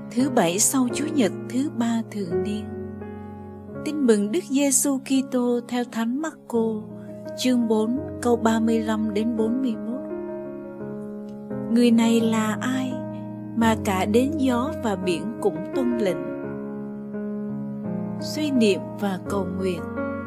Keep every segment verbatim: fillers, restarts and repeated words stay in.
Thứ bảy sau Chủ nhật thứ ba thường niên. Tin mừng Đức Giêsu Kitô theo Thánh Mác-cô, chương bốn, câu ba mươi lăm đến bốn mươi mốt. Người này là ai mà cả đến gió và biển cũng tuân lệnh? Suy niệm và cầu nguyện.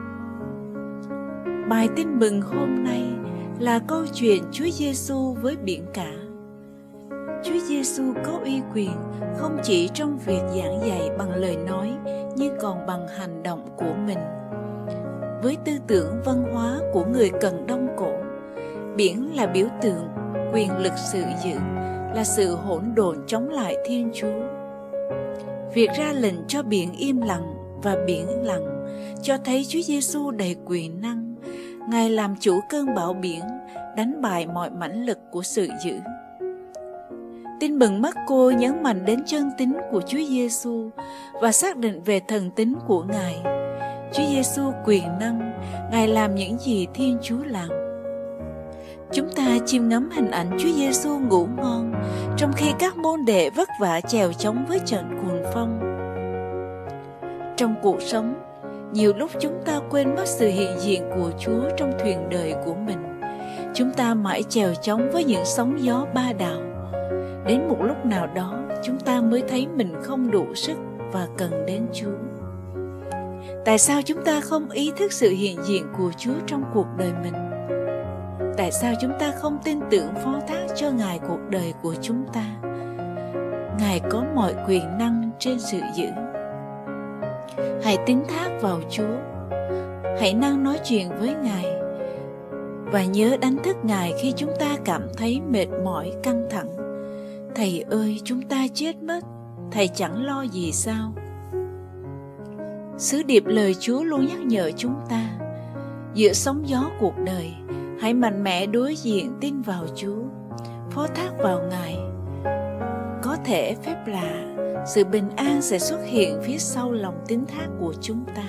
Bài tin mừng hôm nay là câu chuyện Chúa Giêsu với biển cả. Chúa Giêsu có uy quyền không chỉ trong việc giảng dạy bằng lời nói, nhưng còn bằng hành động của mình. Với tư tưởng văn hóa của người Cận Đông cổ, biển là biểu tượng quyền lực sự dữ, là sự hỗn độn chống lại Thiên Chúa. Việc ra lệnh cho biển im lặng và biển lặng cho thấy Chúa Giêsu đầy quyền năng. Ngài làm chủ cơn bão biển, đánh bại mọi mãnh lực của sự dữ. Tin mừng Mác-cô nhấn mạnh đến chân tính của Chúa Giêsu và xác định về thần tính của Ngài. Chúa Giêsu quyền năng, Ngài làm những gì Thiên Chúa làm. Chúng ta chiêm ngắm hình ảnh Chúa Giêsu ngủ ngon, trong khi các môn đệ vất vả chèo chống với trận cuồng phong. Trong cuộc sống, nhiều lúc chúng ta quên mất sự hiện diện của Chúa trong thuyền đời của mình. Chúng ta mãi chèo chống với những sóng gió ba đảo. Đến một lúc nào đó, chúng ta mới thấy mình không đủ sức và cần đến Chúa. Tại sao chúng ta không ý thức sự hiện diện của Chúa trong cuộc đời mình? Tại sao chúng ta không tin tưởng phó thác cho Ngài cuộc đời của chúng ta? Ngài có mọi quyền năng trên sự dữ. Hãy tín thác vào Chúa. Hãy năng nói chuyện với Ngài. Và nhớ đánh thức Ngài khi chúng ta cảm thấy mệt mỏi, căng thẳng. Thầy ơi, chúng ta chết mất, Thầy chẳng lo gì sao? Sứ điệp lời Chúa luôn nhắc nhở chúng ta, giữa sóng gió cuộc đời, hãy mạnh mẽ đối diện tin vào Chúa, phó thác vào Ngài. Có thể phép lạ, sự bình an sẽ xuất hiện phía sau lòng tín thác của chúng ta.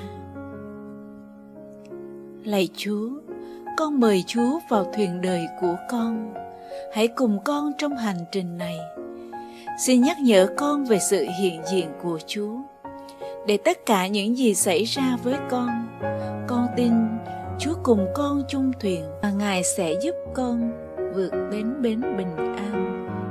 Lạy Chúa, con mời Chúa vào thuyền đời của con. Hãy cùng con trong hành trình này. Xin nhắc nhở con về sự hiện diện của Chúa. Để tất cả những gì xảy ra với con, con tin Chúa cùng con chung thuyền và Ngài sẽ giúp con vượt đến bến bình an.